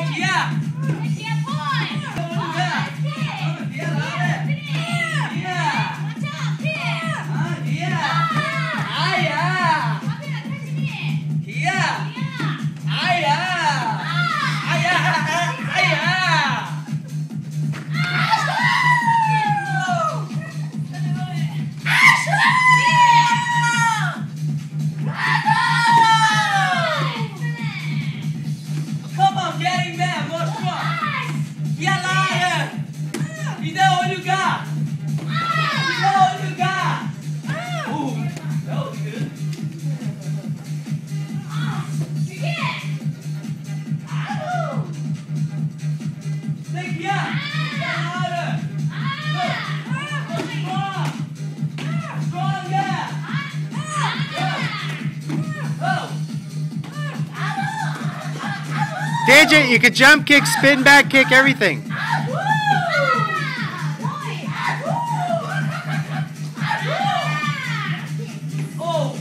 Digit, you could jump kick, spin back kick, everything. Oh,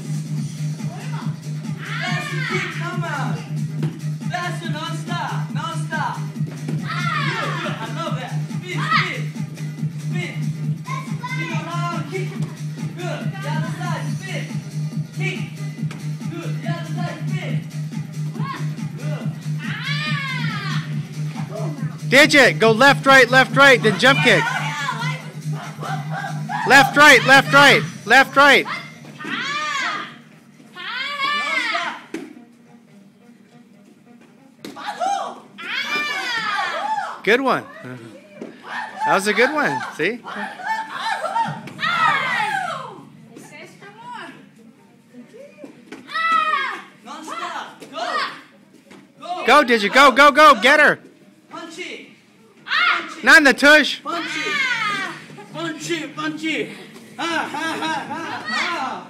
that's the kick, come on. That's the non-stop, non-stop. Good, I love that. Spin, spin, spin. Spin around, kick. Good, the other side, spin. Kick. Good, the other side, spin. Good. Digit, go left, right, then jump kick. Left, right, left, right, left, right. Good one. That was a good one. See? Go, Digit, go, go, go, get her. Punchy. Not in the tush. Punchy. Punchy, punchy. Ha, ha, ha, ha, ha.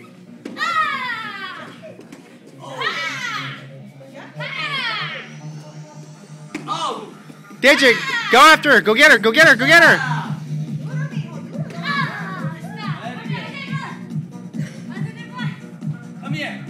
Oh. Digit, go after her. Go get her. Go get her. Go get her. Come here.